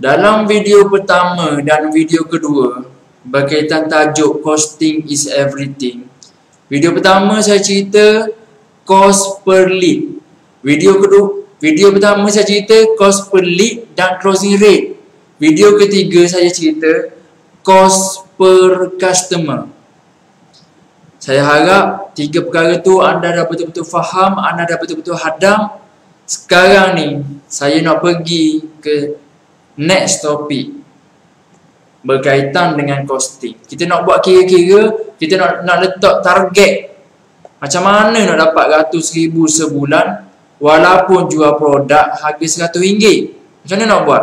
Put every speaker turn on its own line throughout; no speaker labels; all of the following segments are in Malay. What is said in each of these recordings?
Dalam video pertama dan video kedua berkaitan tajuk costing is everything. Video pertama saya cerita cost per lead. Video pertama saya cerita cost per lead dan closing rate. Video ketiga saya cerita cost per customer. Saya harap 3 perkara tu anda dah betul-betul faham, anda dah betul-betul hadam. Sekarang ni saya nak pergi ke next topic berkaitan dengan costing. Kita nak buat kira-kira, kita nak letak target. Macam mana nak dapat RM100,000 sebulan walaupun jual produk harga RM100. Macam mana nak buat?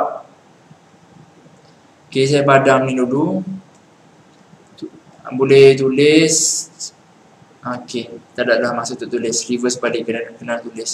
Okay, saya padam ni dulu. Boleh tulis. Okay, tak ada dah masa untuk tulis. Reverse balik kena tulis.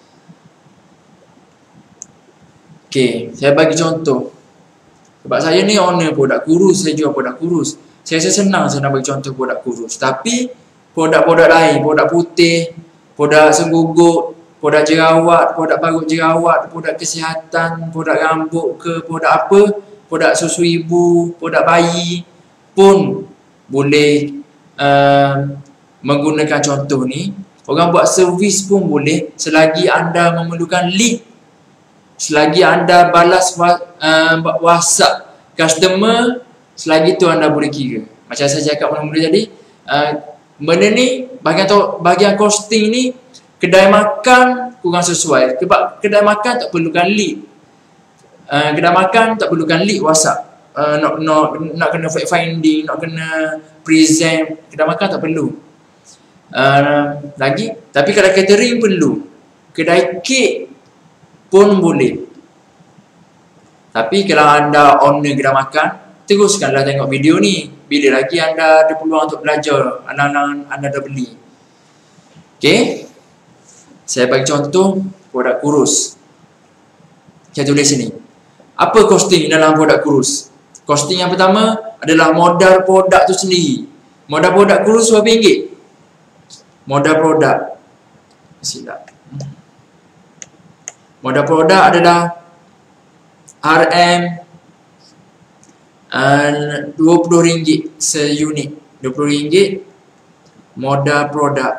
Okay, saya bagi contoh. Sebab saya ni owner produk kurus, saya jual produk kurus. Saya rasa senang saya nak bagi contoh produk kurus. Tapi produk-produk lain, produk putih, produk sengguguk, produk jerawat, produk parut jerawat, produk kesihatan, produk rambut ke, produk apa, produk susu ibu, produk bayi pun boleh menggunakan contoh ni. Orang buat servis pun boleh selagi anda memerlukan lead. Selagi anda balas WhatsApp customer, selagi tu anda boleh kira. Macam saya cakap mula-mula tadi, benda ni bahagian costing ni kedai makan kurang sesuai. Sebab kedai makan tak perlukan lead. Kedai makan tak perlukan lead WhatsApp. Nak kena fact finding, nak kena present. Kedai makan tak perlu. Lagi, tapi kedai catering perlu. Kedai kek pun boleh. Tapi kalau anda owner kedai makan, teruskanlah tengok video ni. Bila lagi anda ada peluang untuk belajar, anda dah beli. Okay, saya bagi contoh produk kurus. Saya tulis sini. Apa costing dalam produk kurus? Costing yang pertama adalah modal produk tu sendiri. Modal produk kurus berapa ringgit? Modal produk, silap. Modal produk adalah RM RM20 seunit. RM20 modal produk.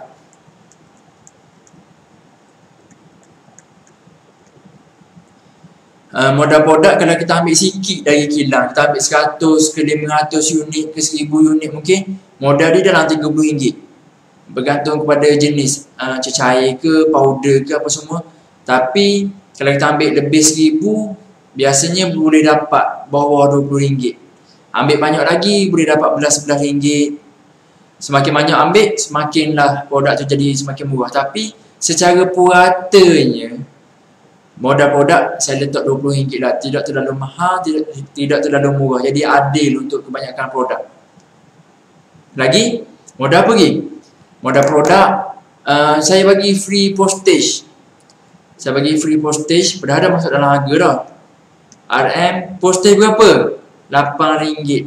Modal produk kalau kita ambil sikit dari kilang, kita ambil 100 ke 500 unit ke 1000 unit mungkin, modal dia dalam RM30. Bergantung kepada jenis cecair ke, powder ke apa semua. Tapi kalau kita ambil lebih 1000, biasanya boleh dapat bawah RM20. Ambil banyak lagi boleh dapat belas-belas ringgit. Semakin banyak ambil, semakinlah produk tu jadi semakin murah. Tapi secara puratanya modal produk saya letak RM20 lah. Tidak terlalu mahal, tidak terlalu murah. Jadi adil untuk kebanyakan produk. Lagi, modal apa lagi? Modal produk, saya bagi free postage. Saya bagi free postage, padahal dah masuk dalam harga dah. RM, postage berapa? RM8.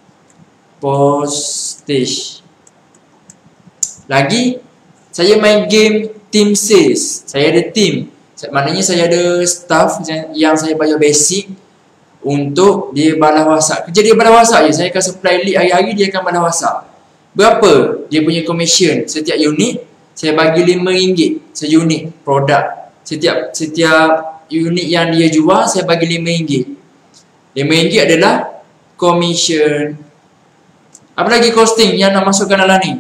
Postage. Lagi, saya main game team sales. Saya ada team. Maknanya saya ada staff yang saya bayar basic untuk dia balas WhatsApp. Kerja dia balas WhatsApp je. Saya akan supply lead hari-hari, dia akan balas WhatsApp. Berapa dia punya commission setiap unit? Saya bagi RM5 seunit produk. Setiap unit yang dia jual, saya bagi RM5. RM5 adalah commission. Apa lagi costing yang nak masukkan dalam ni?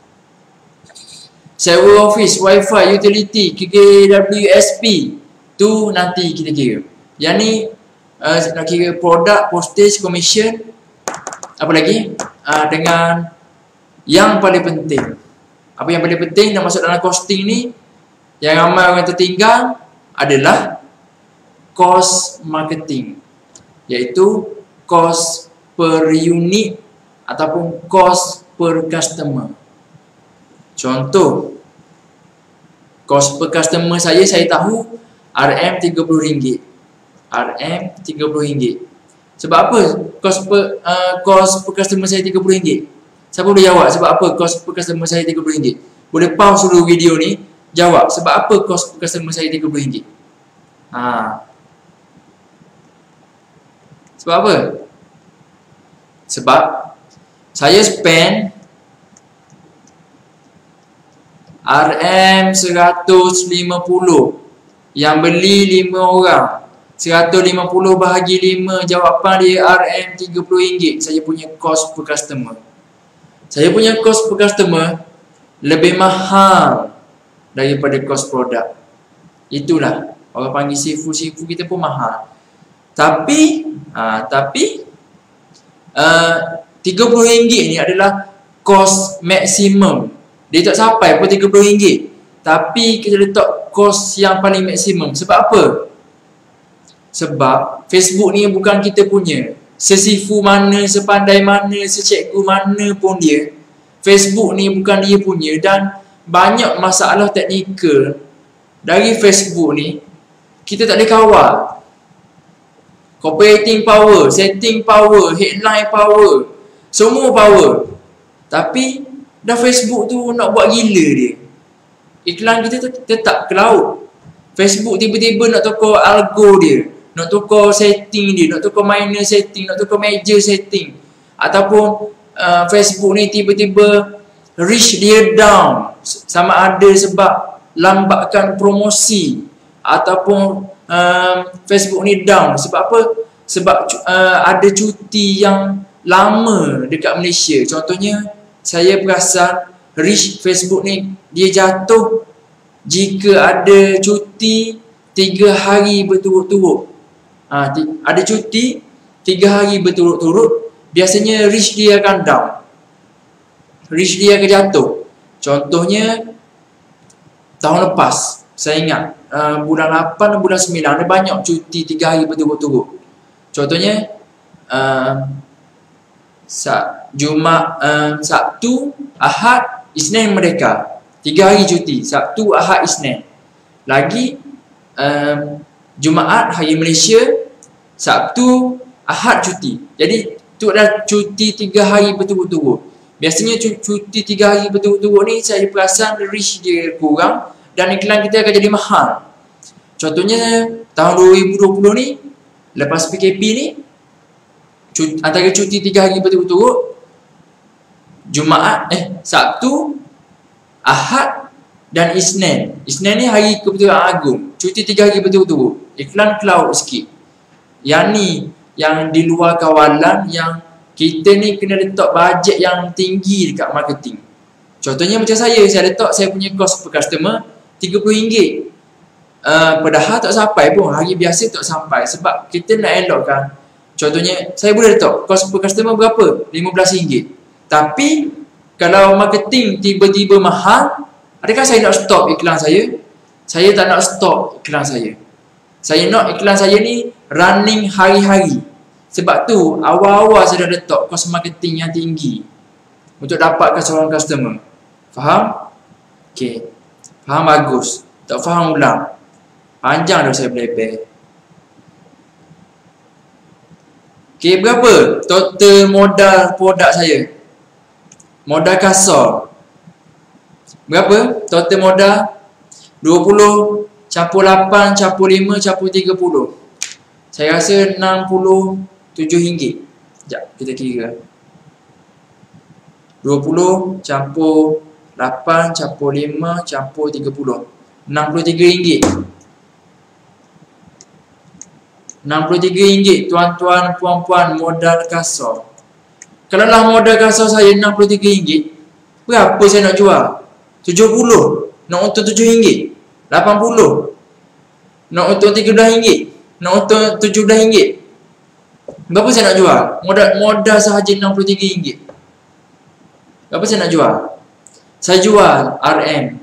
Sewa office, wifi, utility, KKWSP. Tu nanti kita kira. Yang ni nak kira produk, postage, commission. Apa lagi? Dengan yang paling penting. Apa yang paling penting nak masuk dalam costing ni, yang ramai orang tertinggal adalah cost marketing, iaitu cost per unit ataupun cost per customer. Contoh, cost per customer saya tahu RM30. RM30. Sebab apa cost per customer saya RM30? Siapa boleh jawab sebab apa cost per customer saya RM30? Boleh pause dulu video ni, jawab sebab apa cost per customer saya RM30? Sebab apa? Sebab saya spend RM150, yang beli 5 orang. 150 bahagi 5, jawapan dia RM30. Saya punya cost per customer. Saya punya cost per customer lebih mahal daripada cost produk. Itulah orang panggil sifu-sifu kita pun mahal. Tapi RM30 ni adalah cost maksimum. Dia tak sampai pun RM30. Tapi kita letak cost yang paling maksimum. Sebab apa? Sebab Facebook ni bukan kita punya. Sesifu mana, sepandai mana, secikgu mana pun dia, Facebook ni bukan dia punya. Dan banyak masalah teknikal dari Facebook ni kita tak boleh kawal. Copywriting power, setting power, headline power, semua power. Tapi dah Facebook tu nak buat gila dia. Iklan kita tetap ke laut. Facebook tiba-tiba nak tukar algo dia, nak tukar setting dia, nak tukar minor setting, nak tukar major setting. Ataupun Facebook ni tiba-tiba reach dia down, sama ada sebab lambatkan promosi, ataupun Facebook ni down sebab apa? Sebab ada cuti yang lama dekat Malaysia. Contohnya, saya perasan reach Facebook ni dia jatuh jika ada cuti 3 hari berturut-turut. Ada cuti 3 hari berturut-turut, biasanya reach dia akan down, reach dia akan jatuh. Contohnya tahun lepas, saya ingat bulan 8 dan bulan 9 ada banyak cuti 3 hari berturut-turut. Contohnya Sabtu, Ahad, Isnin, Merdeka. 3 hari cuti, Sabtu, Ahad, Isnin. Lagi Jumaat, Hari Malaysia, Sabtu, Ahad cuti. Jadi itu adalah cuti 3 hari berturut-turut. Biasanya cuti 3 hari berturut-turut ni saya perasan reach dia kurang dan iklan kita akan jadi mahal. Contohnya tahun 2020 ni, lepas PKP ni, antara cuti 3 hari berturut-turut, Sabtu, Ahad dan Isnin. Isnin ni hari kebetulan agung. Cuti 3 hari berturut-turut. Iklan cloud sikit. Yang ni, yang di luar kawalan, yang kita ni kena letak bajet yang tinggi dekat marketing. Contohnya macam saya letak saya punya cost per customer RM30. Padahal tak sampai pun, hari biasa tak sampai. Sebab kita nak elokkan. Contohnya, saya boleh letak cost per customer berapa? RM15. Tapi kalau marketing tiba-tiba mahal, adakah saya nak stop iklan saya? Saya tak nak stop iklan saya. Saya nak iklan saya ni running hari-hari. Sebab tu awal-awal saya dah letak kos marketing yang tinggi untuk dapatkan seorang customer. Faham? Okey. Faham bagus. Tak faham ulang. Panjang dah saya belajar. Okey, berapa total modal produk saya? Modal kasar. Berapa total modal? 20 campur 8 campur 5 campur 30. Saya rasa RM67. Sekejap, kita kira. 20 campur 8 campur 5 campur 30. RM63. RM63, tuan-tuan, puan-puan, modal kasar. Kalau lah modal kasar saya RM63, berapa saya nak jual? 70. Nak untung RM7. 80. Nak untung RM13. Nak untung RM17. Berapa saya nak jual? Modal sahaja RM63. Berapa saya nak jual? Saya jual RM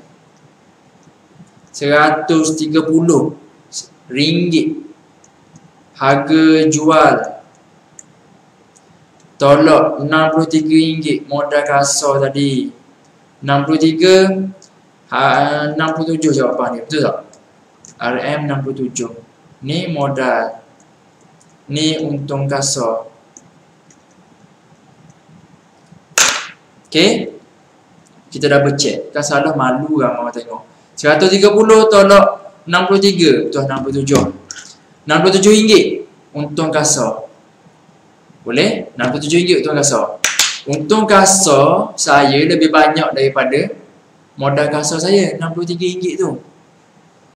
RM130. Harga jual tolak RM63 modal kasar tadi. 63 67 jawapan dia. Betul tak? RM67. Ni modal. Ni untung kasar. Okey. Kita dah bercek. Kan salah malu lah orang tengok. 130 tolak 63. Betul, RM67. RM67 untung kasar. Boleh? RM67 untung kasar. Untung kasar saya lebih banyak daripada modal kasar saya, RM63 tu.